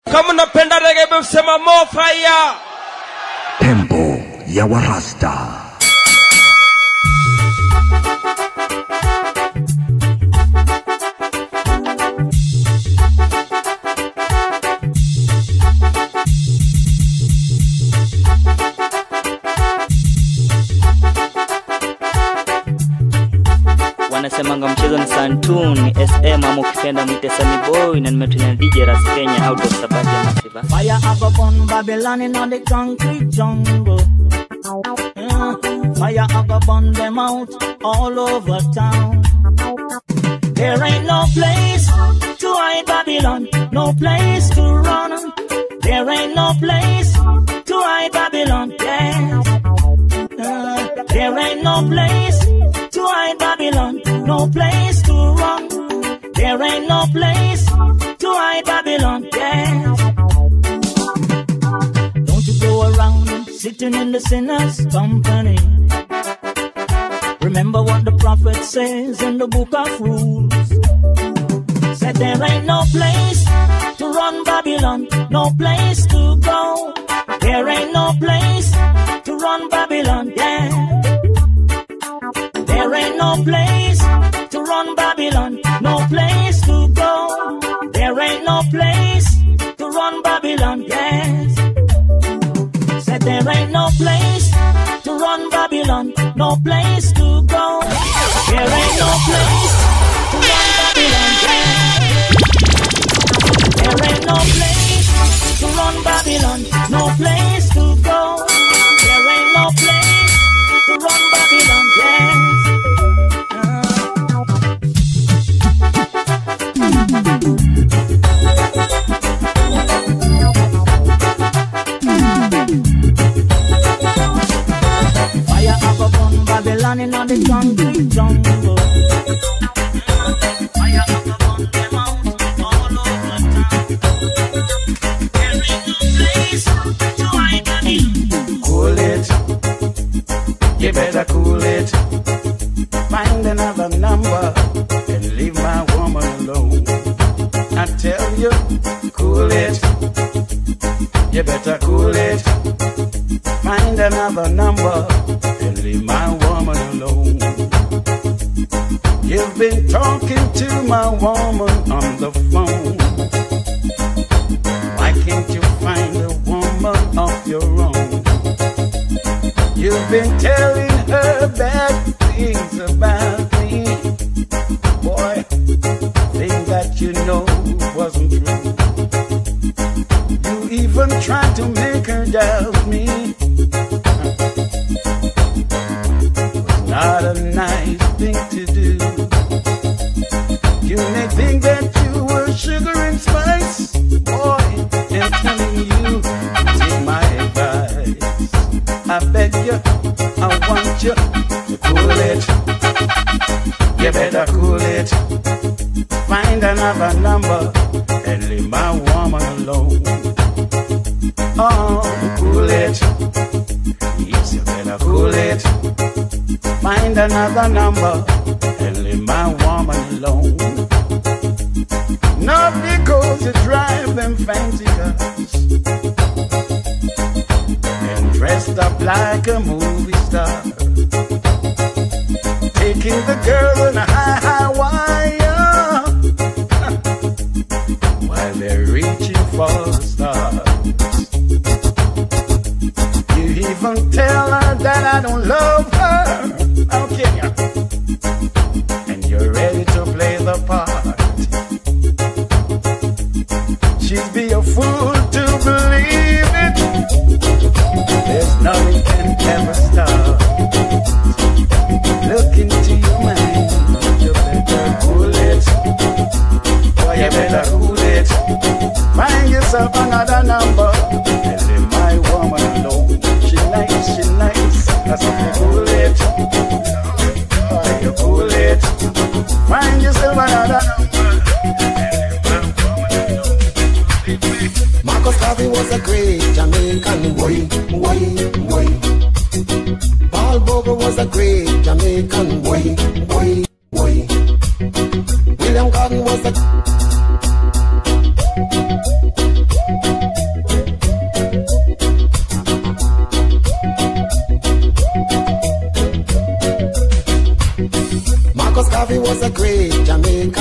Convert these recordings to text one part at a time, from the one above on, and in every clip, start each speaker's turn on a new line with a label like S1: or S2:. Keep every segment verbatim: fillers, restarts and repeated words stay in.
S1: Kama unapenda reggae sema more fire.
S2: Tempo ya Warasta.
S3: Wanasemanga mchezo ni Santuni S M ama ukipenda mwite Sammy Boy, na nimetulia D J Ras Kenya out of Sabati Massive.
S4: Fire up upon Babylon in the concrete jungle. Yeah. Fire up upon them out all over town. There ain't no place to hide Babylon, no place to run. There ain't no place to hide Babylon, yes. Uh, there ain't no place to hide Babylon, no place to run. There ain't no place to hide Babylon, yes. Don't you go around sitting in the sinner's company. Remember what the prophet says in the book of Rules. Said there ain't no place to run Babylon, no place to go. There ain't no place to run Babylon, yeah. There ain't no place to run Babylon, no place to go. There ain't no place to run Babylon, yes. Said there ain't no place to run Babylon, no place to go. There ain't no place to run Babylon, yes. There ain't no place to run Babylon, no place to go. There ain't no place to run Babylon, yes. Fire up upon Babylon in the concrete jungle. Fire up upon them out all over town. There ain't no place to hide Babylon.
S5: Cool it, you better cool it. Find another number and leave my woman alone. I tell you, cool it, you better cool it. Find another number and leave my woman alone. You've been talking to my woman on the phone. Why can't you find a woman of your own? You've been telling her bad things about me. Boy, things that you know wasn't true. You even tried to make her doubt me. Was not a nice thing to do. You may think that you were sugar and spice. Boy, I'm telling you, take my advice. I beg you, I want you to cool it. You better cool it. Find another number and leave my woman alone. Oh, cool it. Yes, you better cool it. Find another number and leave my woman alone. Not because you drive them fancy cars and dressed up like a movie star, taking the girl on a high, high wire while they're reaching for the stars. You even tell her that I don't love her. How can you? And you're ready to play the part. She'd be a fool to believe it. There's nothing can ever stop. Look into your mind. You better cool it. Boy, you better cool it. Find yourself another number and leave my woman alone. She nice, she nice. That's what you cool it.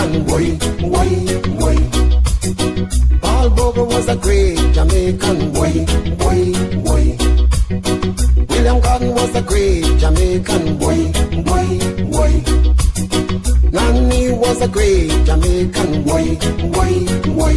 S6: Jamaican, boy, boy, boy. Paul Bogle was a great Jamaican, boy, boy, boy. William Gordon was a great Jamaican, boy, boy, boy. Nanny was a great Jamaican, boy, boy, boy.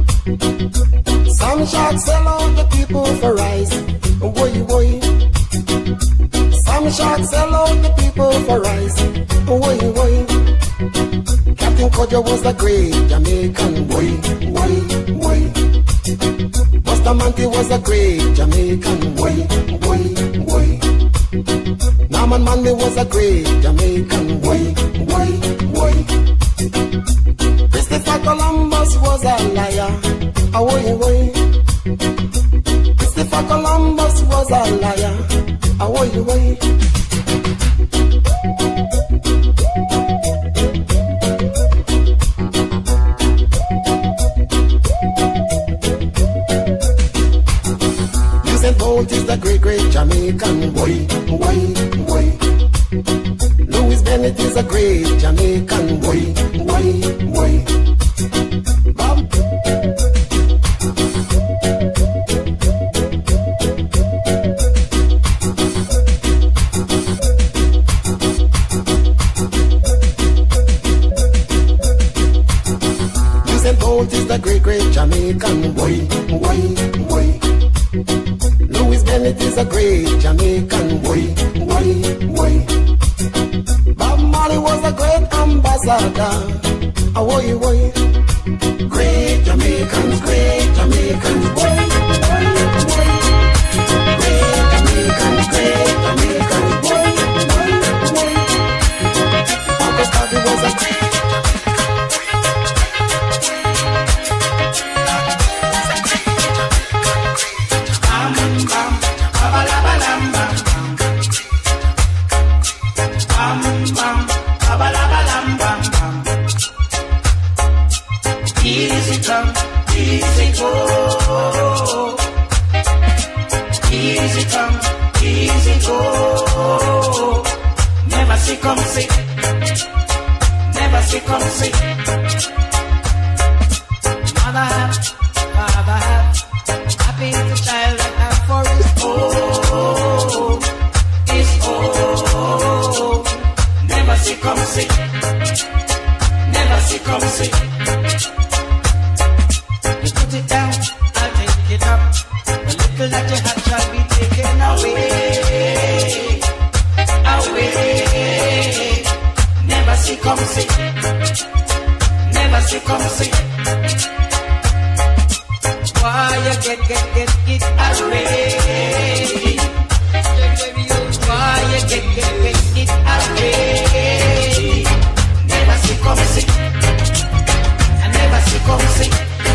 S6: Some sharks sell out the people for rice, boy, boy. Some sharks sell out the people for rice, boy, boy. Captain Kojo was a great Jamaican, boy, boy, boy. Bustamante was a great Jamaican, boy, boy, boy. Norman Manley was a great Jamaican, boy, boy, boy. Christopher Columbus was a liar, boy, boy. Christopher Columbus was a liar, boy, boy. Bolt is the great, great Jamaican, boy, boy, boy. Louis Bennett is a great Jamaican, boy, boy, boy. Bob. Usain Bolt is the great, great Jamaican, boy, boy, boy. Louis Bennett is a great Jamaican, boy, boy, boy. Bob Marley was a great ambassador, boy, boy. Great Jamaicans, great Jamaicans, boy, boy, boy. Great Jamaicans, great Jamaicans, boy, boy, boy. Marcus Garvey was a great Easy come, easy go. Easy come, easy go. Never see come see. Never see come see. Mother have, father have. Happy is the child that have for his own. His own. Never see come see. Never see come see. You put it down, I'll take it up. The little that you have shall be taken away, away. Never see come see, never see come see. Why you get, get, get, get away? Why you get, get, get, get away? Never see come see, I never see come see.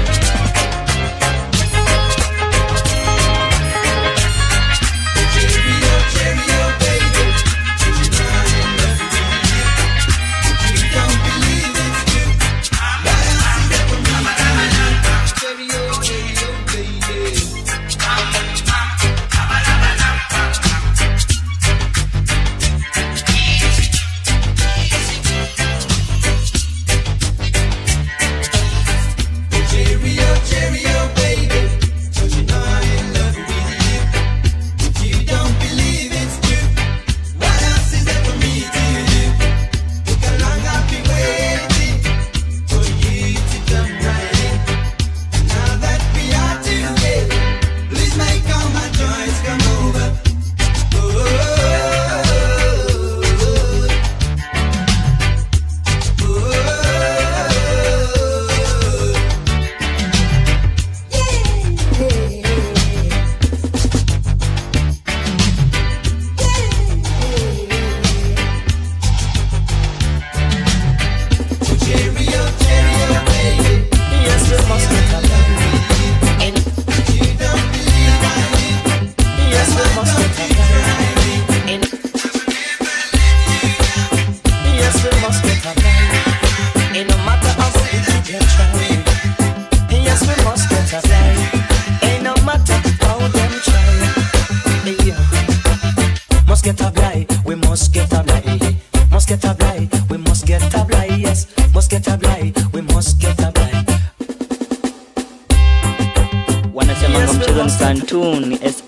S6: get a blight, we must get a blight. Must get a blight, we must get a blight, yes. Must get a blight,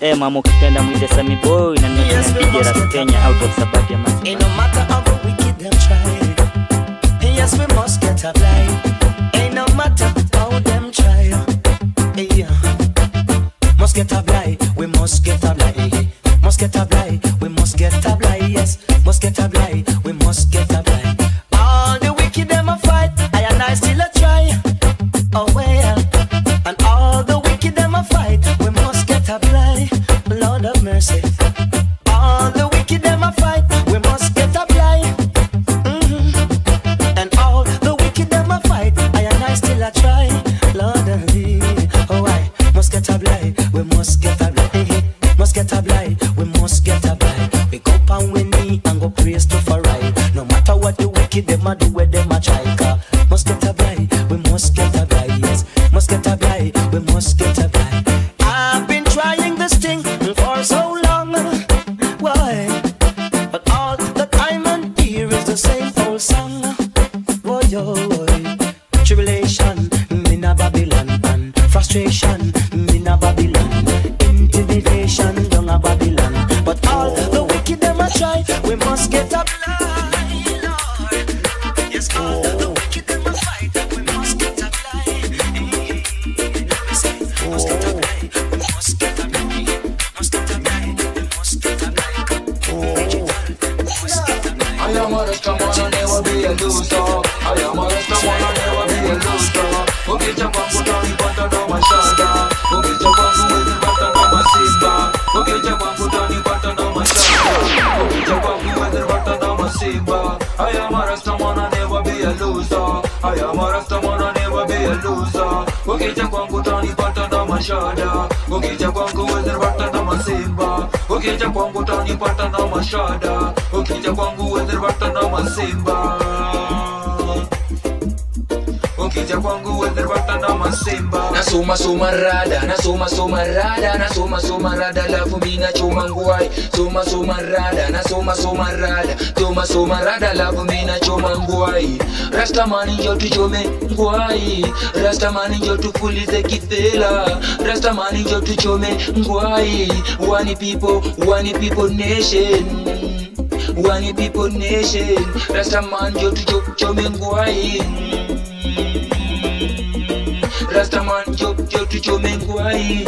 S3: M ama ukipenda mwite Sammy Boy na nimetuna D J Ras Kenya out of Sabatia Massive.
S7: Ain't no matter how wicked them try. Yes, we must get a blind. Ain't no matter how them try. Yeah. Must get a blind. We must get a blind. Must get a blind. We must get a blind. Yes. Must get a blind. We must get a blind. All the wicked them a fight. I and I still a try. Oh well. And all the wicked them a fight. We must get a blind. Lord of mercy. All the wicked them a fight. We must get a blind. Mm-hmm. And all the wicked them a fight. I and I still a try. Lord of me. Oh I must get a blind. We must get a blind. Must get a blind. We must get a blind. We go pound with me and go praise to for right. No matter what the wicked them a do, where them a try. Must get a blind. We must get a blind. Yes. Must get a blind. We must get a blind. I've been trying this thing for so long. Why? But all the time and here is the same old song. Boy, boy. Tribulation in a Babylon and frustration in a Babylon. Intimidation down a Babylon. But all the wicked them a try. We must get a blind, Lord. Yes, all the wicked them a fight. We must get a blind. Must get a blind. We must get a blind. Must get a blind. We must get a blind. Must get a blind.
S8: I am a rasta man, I'll never be a loser. I am a rasta man, I'll never be a loser. Okay, jump on, put on the button on my shoulder. Okay, jump on, put the button on my simba. Okay, jump on, put on the button on my shoulder. Okay, jump on, put the button on my simba. I am a rasta man, I'll never be a loser. I am a rasta man, I'll never be a loser. Okay, jump on, put on the button on my shoulder. Okay, jump on, put the button on my simba. Okay, jump on, put on the button on my shoulder. Okay, jump on, put the button on my simba. Ukija kwangu weather watana masimba. Nasoma soma rada, nasoma soma rada, nasoma soma rada lafu mina choma ngwai. Soma soma rada, nasoma soma rada, soma soma rada lafu mina choma ngwai. Rasta mani njo tuchome ngwai, rasta mani njo tupulize kithela, rasta mani njo tuchome ngwai. One people, one people nation, one people nation. Rasta mani njo tuchome ngwai. Rastaman job job to Chomengwai.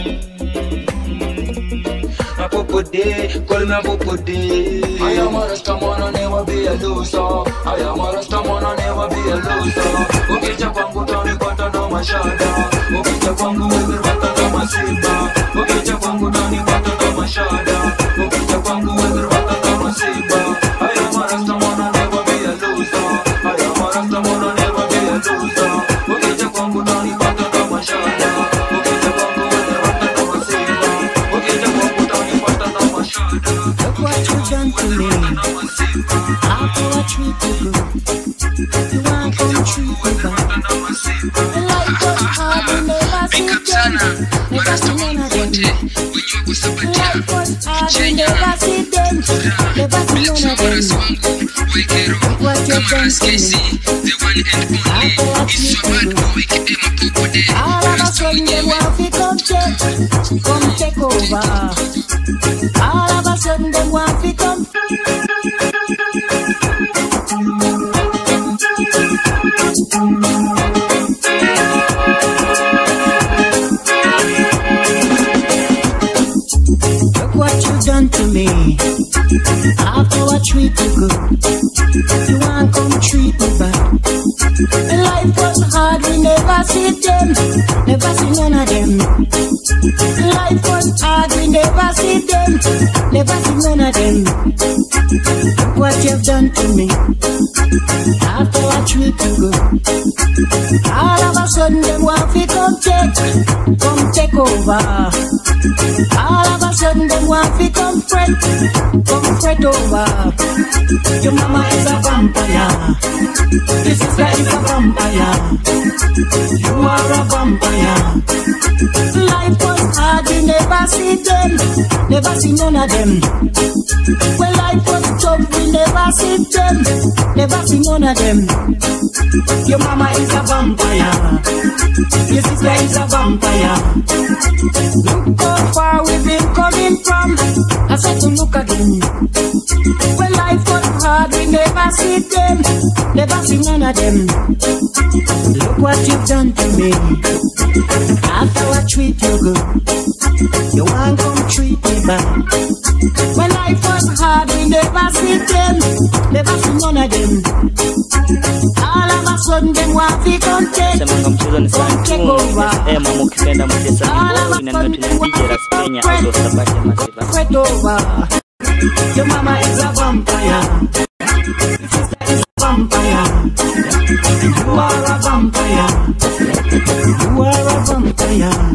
S8: A popo day, call me a popo day. I am a Rastaman, I'll never be a loser. I am a Rastaman, I'll never be a loser. Okay, Japangu Tony Button on my shoulder. Okay, Japangu weather button on my simba. Okay, Japangu Tony Button on my shoulder. Okay, Japangu weather button on my simba. I am a Rastaman, I'll never be a loser. I am a Rastaman, I'll never be a loser. Okay, Japangu Tony Button on my shoulder. Okay, Japangu weather button on my simba. Okay, Japangu Tony Button on my shoulder.
S4: Look what you done to me. After I treat you good, you want to treat me bad. The life was hard, we never see them. Never see none of them. The life was hard, we never see them. Never see none of them. Look what you done to me. After I treat you good, all of a sudden they want to come check, come take over. All of a sudden they want to come. Look what you done to me. After I treat you good, you want come treat me bad. The life was hard, we never see them, never see none of them. The life was hard, we never see them, never see none of them. Look what you've done to me. After I treat you good, all of a sudden they want to come take, come take over. All of a sudden they want to come fret, come fret over. Your mama is a vampire, your sister is a vampire, you are a vampire. Life was hard, we never see them, never see none of them. Well, life was was tough, we never see them, never see none of them. Your mama is a vampire, your sister is a vampire. Look how far we've been coming from, I said to look again. When life was hard, we never see them, never see none of them. Look what you've done to me. After I treat you good, you want to come treat me bad. When life was hard, we never see them, never see none of them. All of a sudden, them want to come take, come take over. All of a sudden, them want to spread over. Your mama is a vampire, your sister is a vampire. You are a vampire, you are a vampire.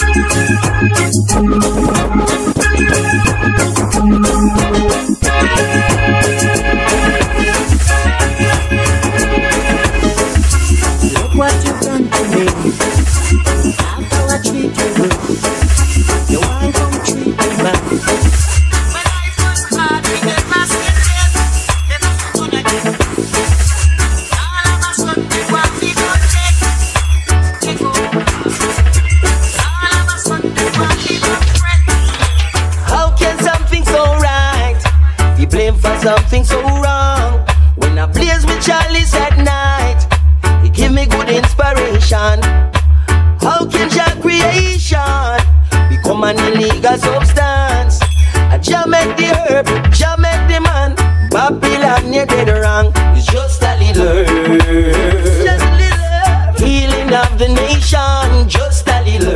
S4: Look what you've done to me. After I treat you good, you want to come treat me bad.
S9: Something so wrong. When I blaze with Charlie's at night, he give me good inspiration. How can your creation become an illegal substance? I just make the herb, just make the man. Babylon, you did wrong. It's just a little herb, just a little herb. Healing of the nation, just a little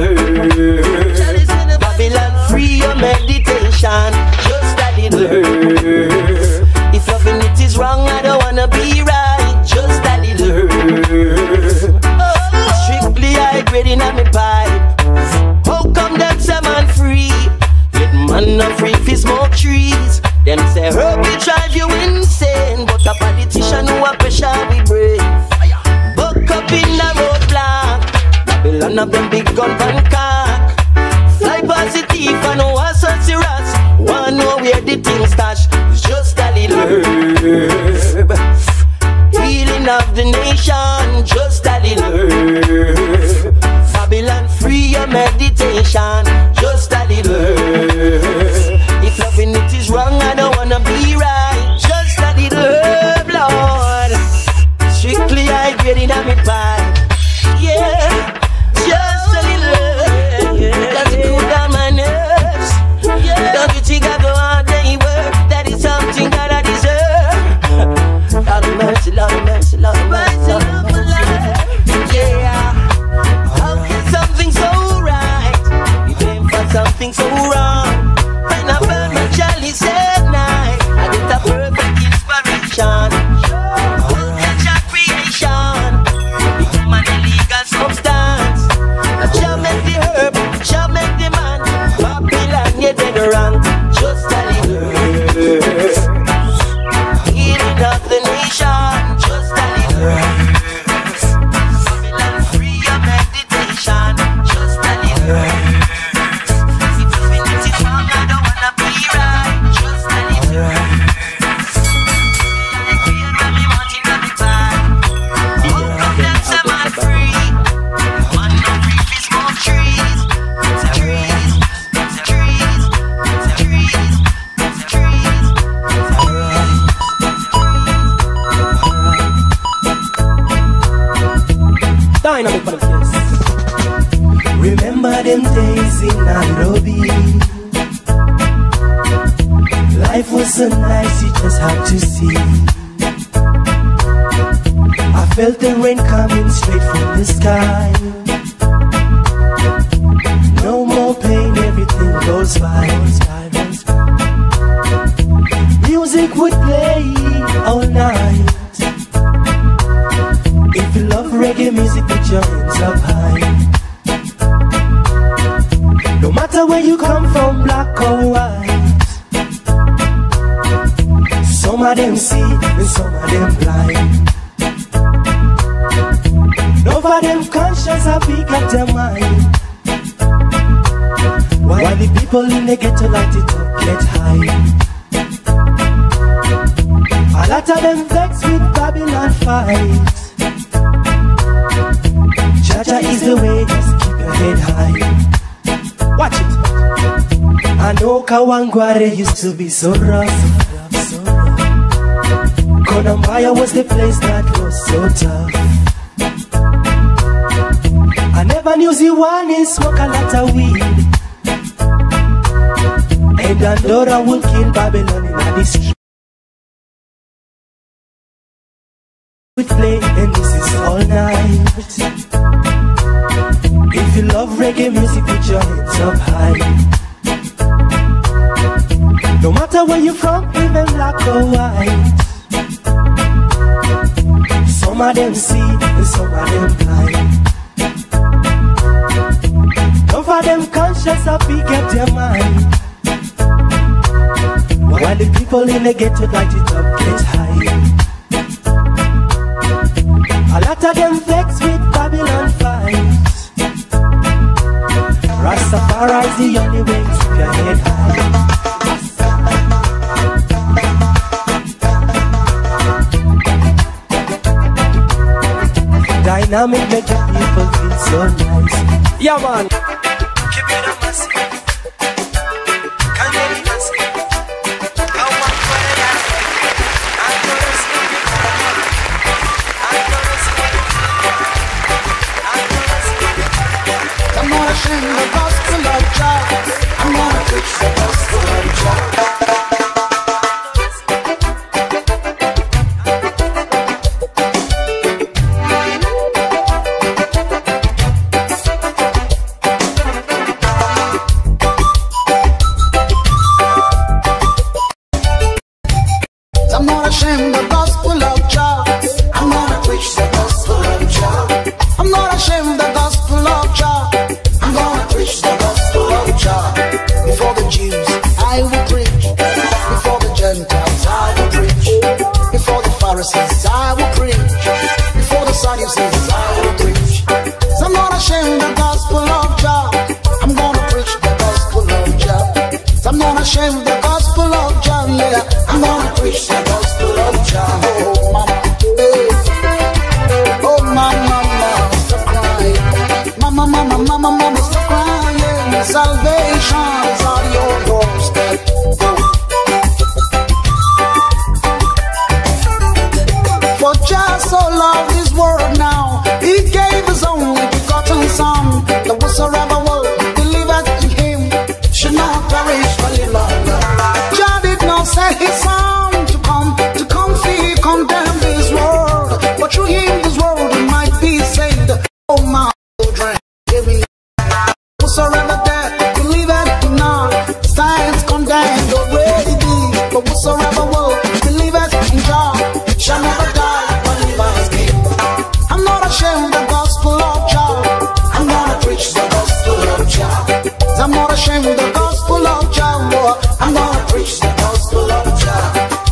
S9: herb. Babylon, free your meditation, just a little herb. If loving it is wrong, I don't wanna be right. Just a little herb. Oh, strictly high grading on me pipe. How come them say man free? Yet man not free fi smoke trees. Them say herb will drive you insane, but a politician who a pressure we brave. Buck up in the roadblock. Babylon of them big gun van cock. Fly past the thief and no one such a rats. Wanna know where the thing stash? It's just a little herb. Healing of the nation, just a little herb. Babylon, free your meditation, just a little herb. If loving it is wrong, I don't wanna be right. Just a little herb, Lord. Strictly high grading on me pipe. Yeah, just a little herb. Cause it cool down my nerves. Don't you think I go out day work? That is something that I deserve. Lord of mercy, Lord of mercy, Lord of mercy, Lord of mercy. Yeah. How can something so right be blamed for something so wrong? When I burn my chalice at night, I get a perfect inspiration. How can your creation become an illegal substance? I shall make the herb, shall make the man. Babylon, you did wrong. Just a little herb. Healing of the nation. Just a little herb. Babylon, free your meditation. Just a little herb. If loving it is wrong, I don't wanna be right. Just a little herb. I feel when me want it to be bad. All of them say man free. Man no free fi smoke trees. Trees, trees, trees, trees.
S4: Dynamic for the kids. Remember them days in Nairobi. Life was so nice, you just had to see. I felt the rain coming straight from the sky. No more pain, everything goes by. Music would play all night. If you love reggae music, put your hands up high. No matter where you come from, black or white. Some of them see and some of them blind. None of them conscious have big at their mind. While the people in the ghetto light it up, get high.
S10: lot of them vex with Babylon fight. Jaja is the way, just keep your head high. Watch it. I know Kawangware used to be so rough. Konambaya was the place that was so tough. I never knew Ziwani smoke a lot of weed, and Andorra will kill Babylon in the street. We play and this is all night. If you love reggae music, put your hands up high. No matter where you're from, even black or white. Some of them see and some of them blind. Some of them conscious of we get their mind, while the people in the ghetto light it up, get high. A lot of them vex with Babylon fight. Rastafari is the only way to keep your head high. Dynamic make the people feel so nice. Yeah man. Keep it up, massive. Can you be massive? How much for that? I'm gonna see you. I'm gonna see you. I'm gonna see you.
S11: I'm gonna sing the gospel of Jah. I'm gonna preach the gospel of Jah.
S10: I'm not ashamed of the gospel of Jah. I'm gonna preach the gospel of Jah.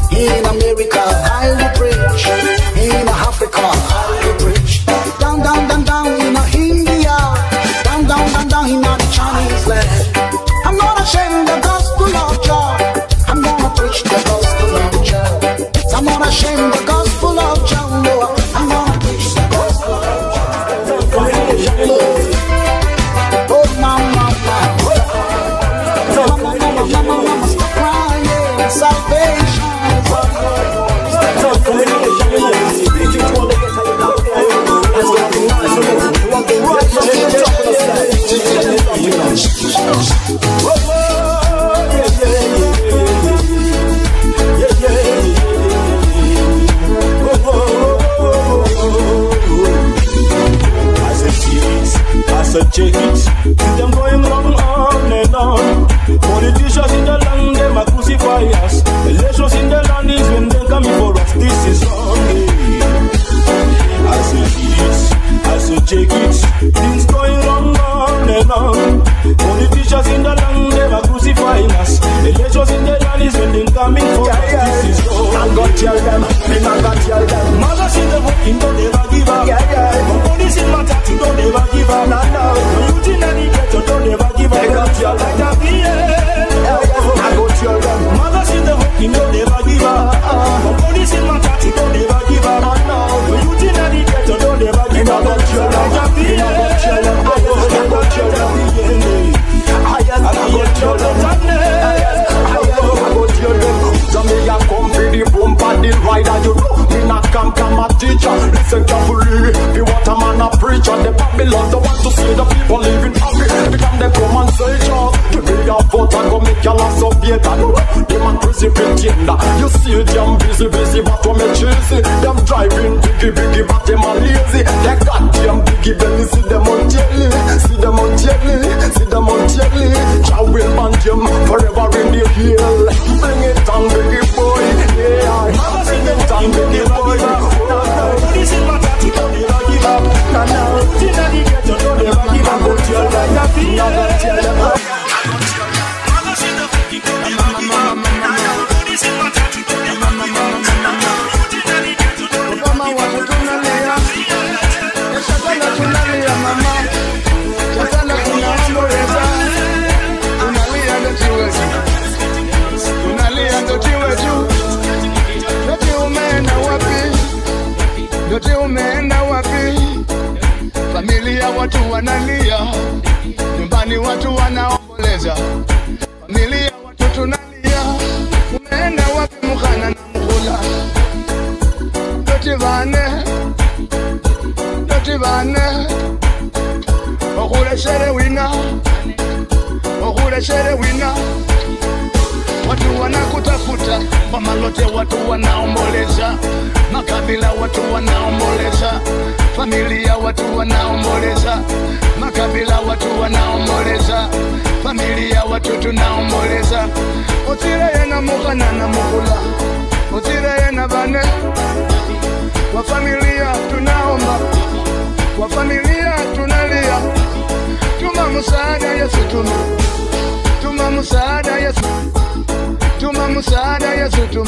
S12: instigator. Democracy pretender. You see them busy, busy, but for me cheesy. Them driving biggie, biggie, but them are lazy. They got them biggie belly, see them on jelly. See them on jelly, see them on jelly. Jah will band them forever in the hill. Bring it on, biggie boy, yeah. Bring it on, biggie boy. This is what I think of the lucky love. Now, now, till I get to know the lucky love. Go to your life, I feel like tell you. Mama, see the fucking go, mama, mama, mama. This is what I think of the mama, mama, mama. Till I get to know the mama, what you gonna lay up? Yes, I'm gonna tunalia, mama. Jatana kuna amoreza. Tunalia ndo tiwe juu. Tunalia ndo tiwe juu. Yote umeenda wapi? Yote umeenda wapi? Familia watu wanalia, nyumbani watu wanaomboleza. Familia watu tunalia, umeenda wapi Mukhana na Mukhula? Yote vane, yote vane. Okhula shere wina, okhula shere wina. Watu wanakutafuta, kwa malote watu wanaomboleza. Makabila watu wanaomboleza. Familia watu wanaomboleza. Makabila watu wanaomboleza. Familia watu tunaomboleza. Utire na Mukhana na Mukhula, utire na bane. Kwa familia tunaomba, kwa familia tunalia. Tuma msaada Yesu, tuma tuma msaada Yesu, tuma msaada Yesu, tuma.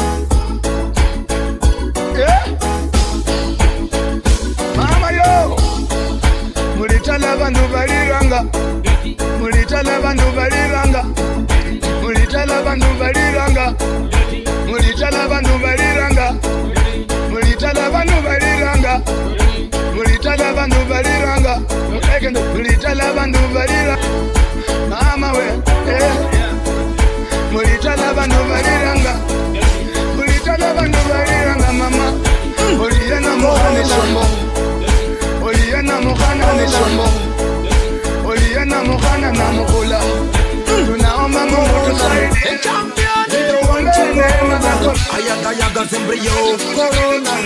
S12: Yeah. Mama yo, mulitala bandu baliranga, mulitala bandu baliranga, mulitala bandu baliranga, mulitala bandu baliranga, mulitala bandu baliranga, mulitala bandu baliranga, mulitala bandu baliranga. Mama we, eh, mulitala bandu baliranga, mulitala bandu baliranga, mama. Oliana Mukhana shombo, Oliana Mukhana ni shombo, Oliana Mukhana na Mukhula. Tunaomba Mungu tusaidie. Tuombe neema zako.
S13: Ayaga yaga zembrio corona.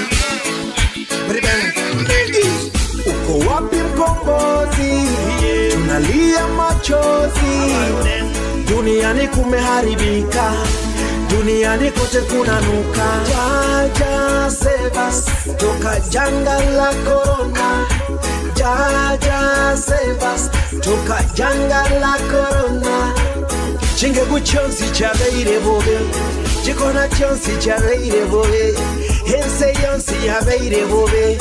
S13: Uko wapi mkombozi? Tunalia machozi. Duniani kumeharibika. Duniani kote kunanuka. Jaja save us toka janga la corona. Jaja save us toka janga la corona. Chinge guchonsi chabeire bobe, chikona chonsi chabeire bobe, hense yonsi yabeire bobe.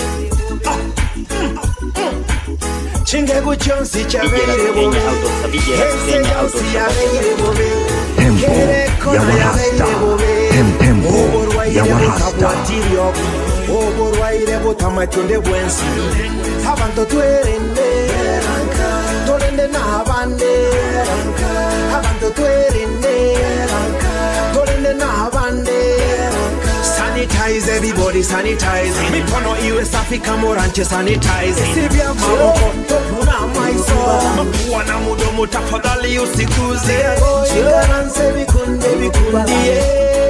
S13: Chinge guchonsi chabeire bobe, hense yonsi yabeire bobe.
S2: Tempo ya Warasta, Tempo ya Warasta.
S13: Oborwaire botamatonde bwensi, abantu twerende, tolende n'abande, abantu twerende, tolende n'abande. Sanitize everybody, sanitize. Mikono iwe safi kama orange, sanitize. Sibia maboko, tokuna maiso. Mapua na mudomo tafadhali usikuze. Shigaranse bikunde bikundie.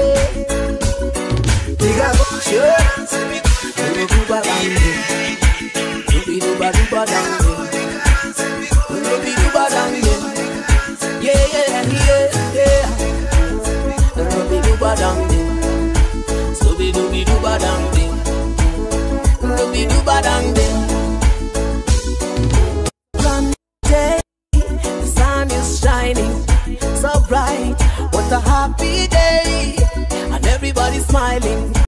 S13: Digago shigaranse bikunde bikundie. Dubi duba duba duba.